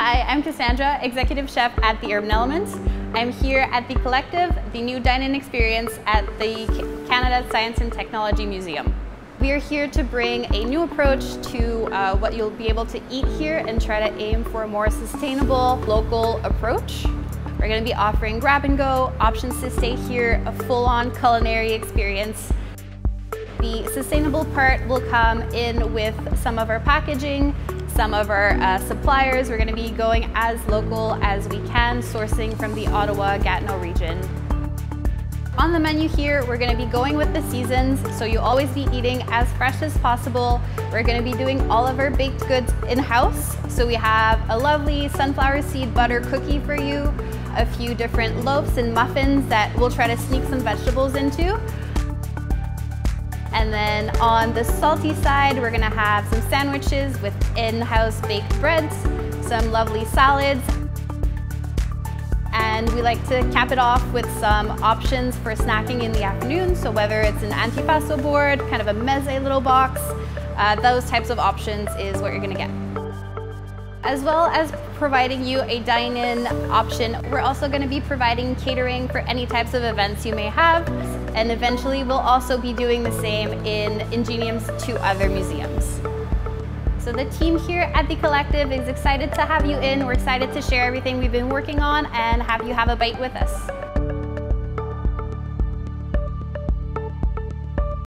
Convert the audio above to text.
Hi, I'm Cassandra, Executive Chef at the Urban Elements. I'm here at the Collectif, the new dine-in experience at the Canada Science and Technology Museum. We are here to bring a new approach to what you'll be able to eat here and try to aim for a more sustainable, local approach. We're going to be offering grab and go, options to stay here, a full-on culinary experience. The sustainable part will come in with some of our packaging, some of our suppliers. We're going to be going as local as we can, sourcing from the Ottawa-Gatineau region. On the menu here, we're going to be going with the seasons, so you'll always be eating as fresh as possible. We're going to be doing all of our baked goods in-house. So we have a lovely sunflower seed butter cookie for you, a few different loaves and muffins that we'll try to sneak some vegetables into. And then on the salty side, we're gonna have some sandwiches with in-house baked breads, some lovely salads, and we like to cap it off with some options for snacking in the afternoon. So whether it's an antipasto board, kind of a meze little box, those types of options is what you're gonna get. As well as providing you a dine-in option, we're also going to be providing catering for any types of events you may have, and eventually we'll also be doing the same in Ingenium's 2 other museums. So the team here at the Collectif is excited to have you in. We're excited to share everything we've been working on and have you have a bite with us.